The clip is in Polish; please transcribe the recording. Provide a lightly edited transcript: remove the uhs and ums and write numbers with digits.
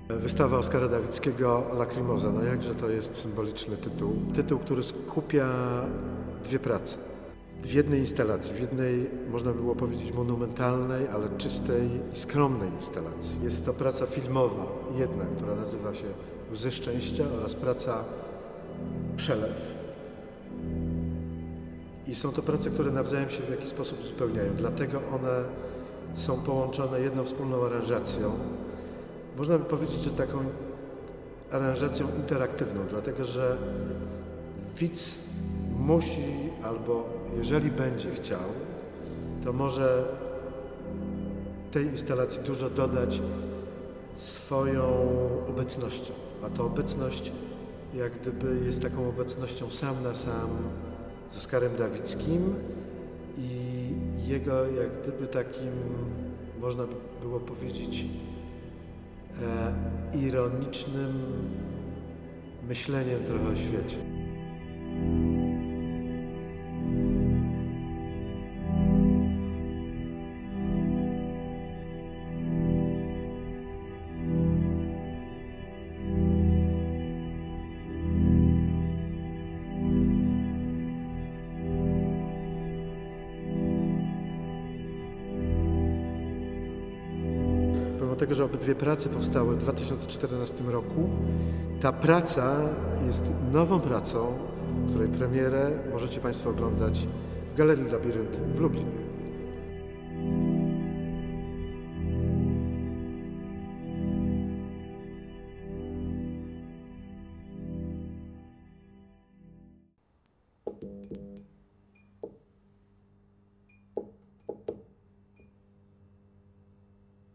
Wystawa Oskara Dawickiego Lacrimosa. No jakże to jest symboliczny tytuł. Tytuł, który skupia dwie prace. W jednej instalacji, w jednej, można było powiedzieć, monumentalnej, ale czystej i skromnej instalacji. Jest to praca filmowa, jedna, która nazywa się Łzy Szczęścia, oraz praca Przelew. I są to prace, które nawzajem się w jakiś sposób uzupełniają. Dlatego one są połączone jedną wspólną aranżacją. Można by powiedzieć, że taką aranżacją interaktywną, dlatego że widz musi, albo jeżeli będzie chciał, to może tej instalacji dużo dodać swoją obecnością. A ta obecność jak gdyby jest taką obecnością sam na sam z Oskarem Dawickim i jego jak gdyby takim, można by było powiedzieć, ironicznym myśleniem trochę o świecie. Pomimo tego, że obydwie prace powstały w 2014 roku, ta praca jest nową pracą, której premierę możecie Państwo oglądać w Galerii Labirynt w Lublinie.